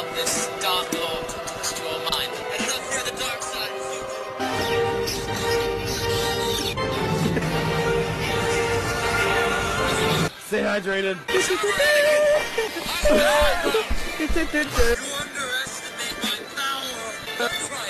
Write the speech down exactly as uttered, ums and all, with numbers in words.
out this dark lord to your mind. And look through the dark side. Stay hydrated. You underestimate my power.